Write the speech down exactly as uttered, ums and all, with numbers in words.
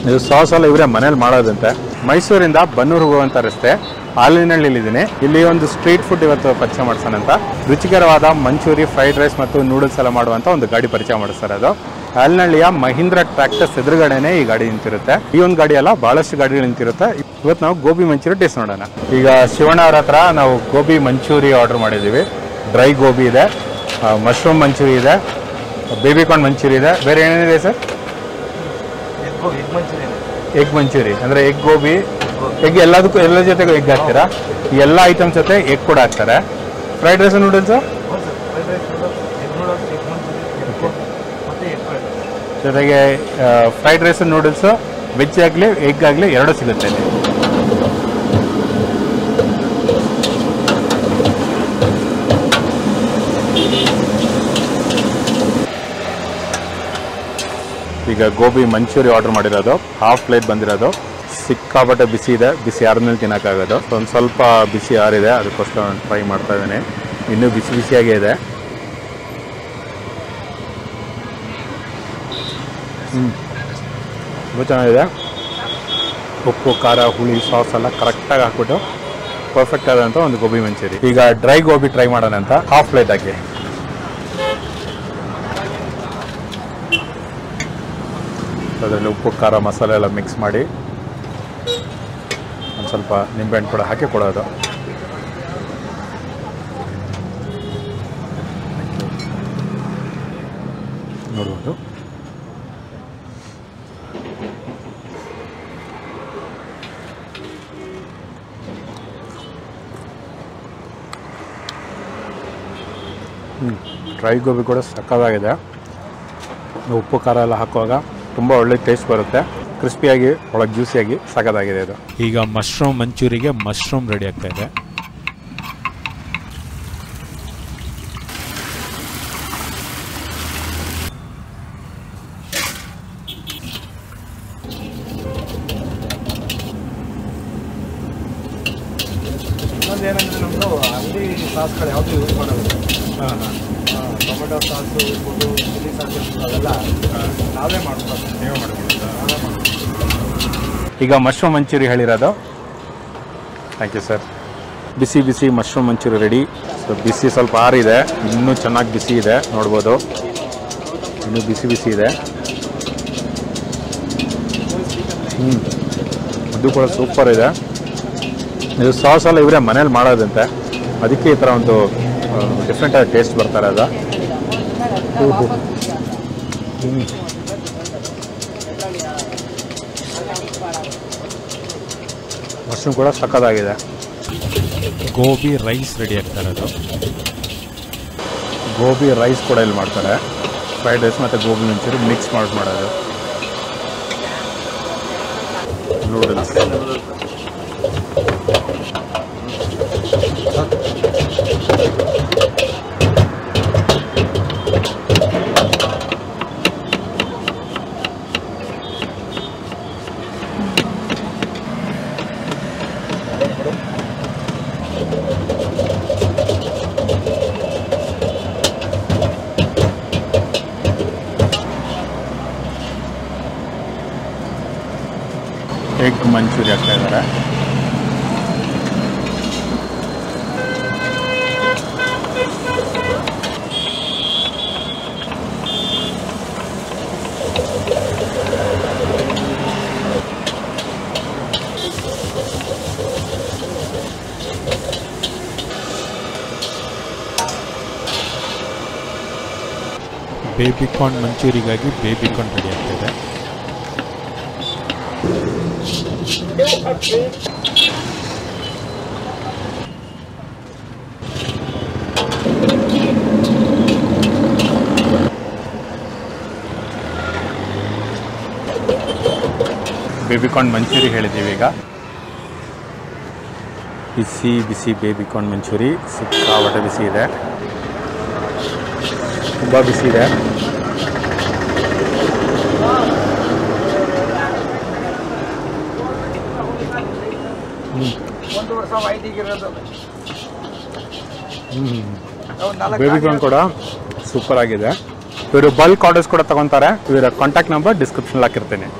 ಇದು ಸಾಸ್ ಎಲ್ಲ ಇವರೇ ಮನೇಲಿ ಮಾಡೋದಂತೆ. ಮೈಸೂರಿಂದ ಬನ್ನೂರು ಹೋಗುವಂಥ ರಸ್ತೆ ಆಲನಹಳ್ಳಿಲಿದ್ದೀನಿ. ಇಲ್ಲಿ ಒಂದು ಸ್ಟ್ರೀಟ್ ಫುಡ್ ಇವತ್ತು ಪರಿಚಯ ಮಾಡಿಸೋಣ ಅಂತ. ರುಚಿಕರವಾದ ಮಂಚೂರಿ, ಫ್ರೈಡ್ ರೈಸ್ ಮತ್ತು ನೂಡಲ್ಸ್ ಎಲ್ಲ ಮಾಡುವಂಥ ಒಂದು ಗಾಡಿ ಪರಿಚಯ ಮಾಡಿಸ್ತಾರೆ. ಅದು ಆಲನಹಳ್ಳಿಯ ಮಹೀಂದ್ರ ಟ್ರ್ಯಾಕ್ಟರ್ಸ್ ಎದುರುಗಡೆನೇ ಈ ಗಾಡಿ ನಿಂತಿರುತ್ತೆ. ಈ ಒಂದು ಗಾಡಿ ಅಲ್ಲ, ಭಾಳಷ್ಟು ಗಾಡಿಗಳು ನಿಂತಿರುತ್ತೆ. ಇವತ್ತು ನಾವು ಗೋಬಿ ಮಂಚೂರಿ ಟೇಸ್ಟ್ ನೋಡೋಣ. ಈಗ ಶಿವಣ್ಣ ಅವ್ರ ಹತ್ರ ನಾವು ಗೋಬಿ ಮಂಚೂರಿ ಆರ್ಡರ್ ಮಾಡಿದ್ದೀವಿ. ಡ್ರೈ ಗೋಬಿ ಇದೆ, ಮಶ್ರೂಮ್ ಮಂಚೂರಿ ಇದೆ, ಬೇಬಿಕಾರ್ನ್ ಮಂಚೂರಿ ಇದೆ. ಬೇರೆ ಏನೇನಿದೆ ಸರ್? ಎಗ್ ಮಂಚೂರಿ ಅಂದರೆ ಎಗ್ ಗೋಬಿ, ಎಗ್ ಎಲ್ಲದಕ್ಕೂ ಎಲ್ಲ ಜೊತೆಗೂ ಎಗ್ ಹಾಕ್ತೀರಾ? ಎಲ್ಲ ಐಟಮ್ಸ್ ಜೊತೆ ಎಗ್ ಕೂಡ ಹಾಕ್ತಾರೆ. ಫ್ರೈಡ್ ರೈಸ್ ನೂಡಲ್ಸು ಜೊತೆಗೆ ಫ್ರೈಡ್ ರೈಸ್ ನೂಡಲ್ಸು ವೆಜ್ ಆಗಲಿ ಎಗ್ ಆಗಲಿ ಎರಡೂ ಸಿಗುತ್ತೆ ಇಲ್ಲಿ. ಈಗ ಗೋಬಿ ಮಂಚೂರಿ ಆರ್ಡರ್ ಮಾಡಿರೋದು, ಹಾಫ್ ಪ್ಲೇಟ್ ಬಂದಿರೋದು. ಸಿಕ್ಕಾಪಟ್ಟೆ ಬಿಸಿ ಇದೆ, ಬಿಸಿ ಆದ್ಮೇಲೆ ತಿನ್ನೋಕ್ಕಾಗೋದು. ಒಂದು ಸ್ವಲ್ಪ ಬಿಸಿ ಆರಿದೆ, ಅದಕ್ಕೋಸ್ಕರ ನಾನು ಟ್ರೈ ಮಾಡ್ತಾ ಇದ್ದೀನಿ. ಇನ್ನೂ ಬಿಸಿ ಬಿಸಿಯಾಗೇ ಇದೆ. ಹ್ಞೂ ತುಂಬ ಚೆನ್ನಾಗಿದೆ. ಉಪ್ಪು, ಖಾರ, ಹುಳಿ, ಸಾಸ್ ಎಲ್ಲ ಕರೆಕ್ಟಾಗಿ ಹಾಕ್ಬಿಟ್ಟು ಪರ್ಫೆಕ್ಟ್ ಆದಂಥ ಒಂದು ಗೋಬಿ ಮಂಚೂರಿ. ಈಗ ಡ್ರೈ ಗೋಬಿ ಟ್ರೈ ಮಾಡೋಣ ಅಂತ ಹಾಫ್ ಪ್ಲೇಟ್ ಹಾಕಿ. ಅದರಲ್ಲಿ ಉಪ್ಪು, ಖಾರ, ಮಸಾಲೆ ಎಲ್ಲ ಮಿಕ್ಸ್ ಮಾಡಿ ಒಂದು ಸ್ವಲ್ಪ ನಿಂಬೆಹಣ್ಣು ಕೂಡ ಹಾಕಿ ಕೊಡೋದು. ನೋಡ್ಬೋದು. ಹ್ಞೂ ಡ್ರೈ ಗೋಬಿ ಕೂಡ ಸಕ್ಕತ್ತಾಗಿದೆ. ಉಪ್ಪು, ಖಾರ ಎಲ್ಲ ಹಾಕುವಾಗ ತುಂಬ ಒಳ್ಳೆ ಟೇಸ್ಟ್ ಬರುತ್ತೆ. ಕ್ರಿಸ್ಪಿಯಾಗಿ ಒಳಗೆ ಜ್ಯೂಸಿಯಾಗಿ ಸಖತ್ತಾಗಿದೆ ಇದು. ಈಗ ಮಶ್ರೂಮ್ ಮಂಚೂರಿಗೆ ಮಶ್ರೂಮ್ ರೆಡಿ ಆಗ್ತಾ ಇದೆ. ಇನ್ನೊಂದೇನೆಂದರೆ ನಮ್ಮದು ಅಂಗಡಿ ಸಾಸ್ಗಳು ಯಾವುದು ಯೂಸ್ ಮಾಡೋದು. ಹಾಂ ಹಾಂ ಟೊಮೆಟೊ ಸಾಸು ಇರ್ಬೋದು, ಚಿಲ್ಲಿ ಸಾಸ್ ಇರ್ಬೋದು, ಅವೆಲ್ಲ ನಾವೇ ಮಾಡ್ಬೋದು. ನೀವೇ ಮಾಡ್ಬೋದು. ನಾವೇ ಮಾಡ್ಬೋದು. ಈಗ ಮಶ್ರೂಮ್ ಮಂಚೂರಿ ಹೇಳಿರೋದು. Thank you sir. ಬಿಸಿ ಬಿಸಿ ಮಶ್ರೂಮ್ ಮಂಚೂರಿ ರೆಡಿ. ಸೊ ಬಿಸಿ ಸ್ವಲ್ಪ ಆರಿದೆ, ಇನ್ನೂ ಚೆನ್ನಾಗಿ ಬಿಸಿ ಇದೆ, ನೋಡ್ಬೋದು. ಇನ್ನೂ ಬಿಸಿ ಬಿಸಿ ಇದೆ. ಹ್ಞೂ ಅದು ಕೂಡ ಸೂಪರ್ ಇದೆ. ಇದು ಸಾಸ್ ಎಲ್ಲ ಇವರೇ ಮನೇಲಿ ಮಾಡೋದಂತೆ, ಅದಕ್ಕೆ ಈ ಥರ ಒಂದು ಡಿಫ್ರೆಂಟಾಗಿ ಟೇಸ್ಟ್ ಬರ್ತಾರೆ ಅದು. ಹ್ಞೂ ಮಶ್ರೂಮ್ ಕೂಡ ಸಕ್ಕತ್ತಾಗಿದೆ. ಗೋಬಿ ರೈಸ್ ರೆಡಿ ಆಗ್ತಾ ಇರೋದು. ಗೋಬಿ ರೈಸ್ ಕೂಡ ಇಲ್ಲಿ ಮಾಡ್ತಾರೆ. ಫ್ರೈಡ್ ರೈಸ್ ಮತ್ತು ಗೋಬಿ ಮಂಚೂರಿ ಮಿಕ್ಸ್ ಮಾಡಿ ಮಾಡೋದು. ನೂಡಲ್ಸ್ ಎಗ್ ಮಂಚೂರಿ ಹಾಕ್ತಾ ಇದ್ದಾರೆ. ಬೇಬಿಕಾರ್ನ್ ಮಂಚೂರಿಗಾಗಿ ಬೇಬಿಕಾರ್ನ್ ರೆಡಿ ಆಗ್ತಿದೆ. ಬೇಬಿಕಾರ್ನ್ ಮಂಚೂರಿ ಹೇಳಿದ್ದೀವಿ. ಈಗ ಬಿಸಿ ಬಿಸಿ ಬೇಬಿಕಾರ್ನ್ ಮಂಚೂರಿ ಸಿಕ್ಕಾಪಟ್ಟೆ ಬಿಸಿ ಇದೆ, ತುಂಬ ಬಿಸಿ ಇದೆ. ಬೇಬಿಕಾರ್ನ್ ಕೂಡ ಸೂಪರ್ ಆಗಿದೆ. ಇವರು ಬಲ್ಕ್ ಆರ್ಡರ್ಸ್ ಕೂಡ ತಗೊತಾರೆ. ಇವರ ಕಾಂಟ್ಯಾಕ್ಟ್ ನಂಬರ್ ಡಿಸ್ಕ್ರಿಪ್ಷನ್ ಹಾಕಿರ್ತೀನಿ.